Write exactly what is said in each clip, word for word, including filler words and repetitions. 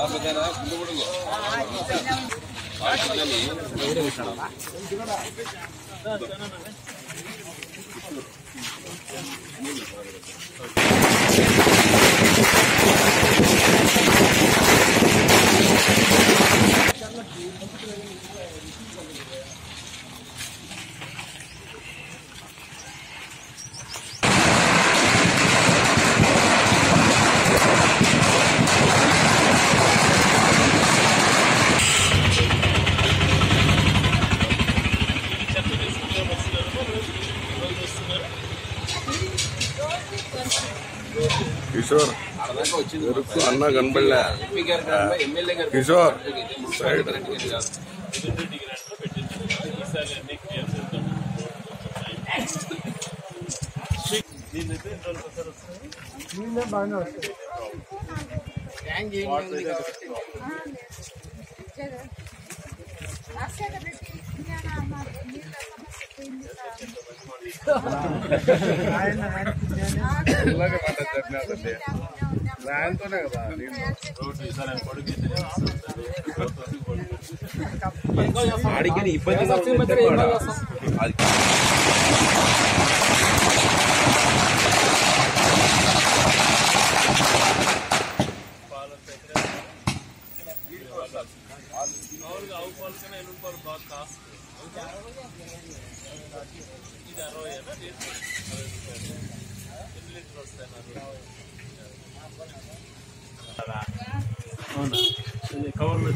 కిషోర్ అన్న కనబడలే కిషోర్ సైడ్ బాగానే వస్తాయి రాయంతోనే కదా ఆడికి ఇబ్బంది ఆవు పాలు కన్నా ఎల్లుండి పాలు బాగా కాస్ట్ ఇది అరవై అయినా ఎన్ని లీటర్ వస్తాయి కవర్లో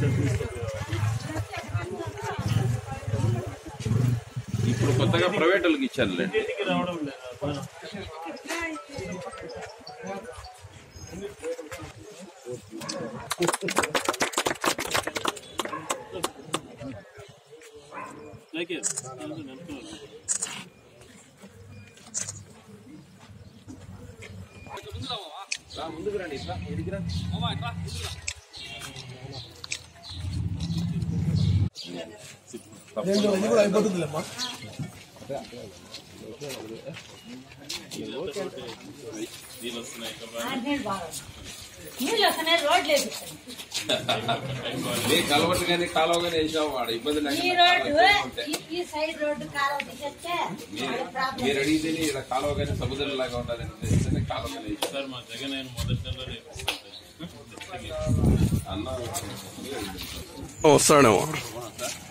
ఇప్పుడు కొత్తగా ప్రైవేట్ వాళ్ళకి ఇచ్చారులే రావడం లేదు ముందుకు రండి ఇట్లా ఎదిగిరా అయిపోతుందిలేమ్మా కలవట్టు కానీ కాలువ కానీ వేసాము వాడు ఇబ్బంది మీరు అడిగితే ఇలా కాలువ కానీ సముద్రం లాగా ఉండాలని కాలువ కానీ సార్ మా జగన్ ఆయన మొదటి అన్న వస్తాడేమో